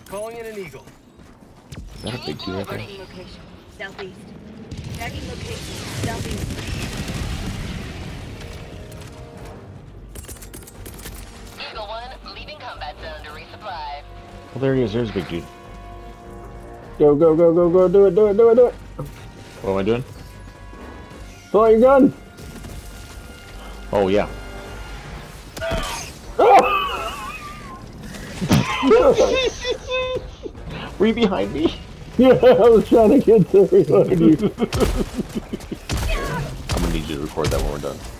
Calling in an eagle. Is that a big dude right there? Marking location. Southeast. Tagging location. Southeast. Eagle 1, leaving combat zone to resupply. Oh, there he is. There's a big dude. Go, go, go, go, go. Do it, do it, do it, do it. What am I doing? Pull out your gun. Oh, yeah. Were you behind me? Yeah, I was trying to get to behind you. I'm gonna need you to record that when we're done.